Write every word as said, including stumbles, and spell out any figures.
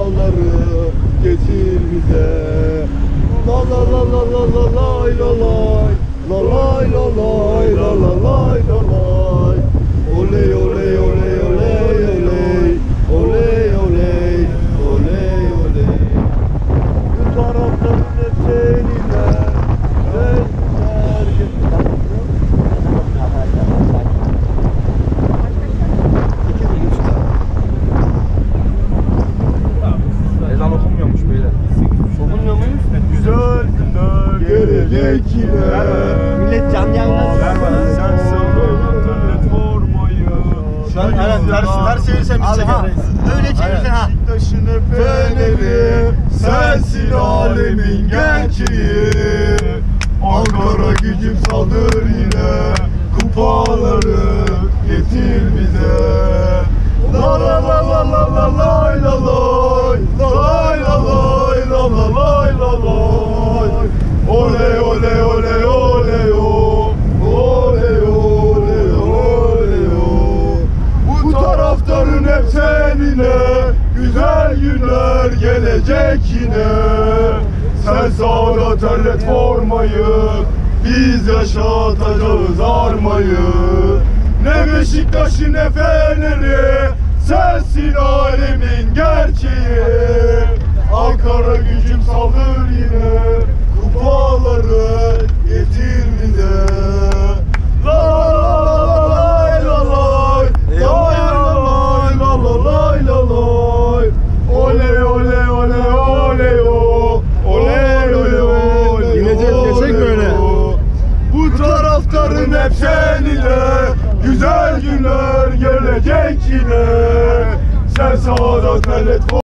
kupaları getir bize. La la la la la la lay la lay, la lay la lay, la la lay la lay. Oley oley oley oley oley, oley oley oley oley. Bu tarafların hep seninle, senler getir. Ezan okunmuyormuş beyler. Okunmuyor muyuz? Güzel günler gelecek yine. Millet canlı yayınlar. Ver bana. Sen sağlıklı formayı. Ben evet ters ters çevirsen biz çekeriz. Öyle çevirsen ha. Beşiktaş'ın efeneri, sensin alemin gerçeği. Ankara gücüm saldır yine, kupaları getir bize. La la la la la la lay la lay, lay la lay la la lay la lay. Oley oley oley oley o, oley oley oley o. Bu taraftarın hep seninle, güzel günler gelecek yine. Sen sağda terlet formayı, biz yaşatacağız armayı. Ne Beşiktaş'ın ne Fener'i, sensin alemin gerçeği. Ankara gücüm saldır yine, kupaları getir bize. La la la la lay la lay, lay la lay la la lay la lay. Oley oley oley oley o, oley oley oley. Yine geçecek böyle. Bu taraftarın hep seninle, güzel günler gelecek yine. Sen sağda terlet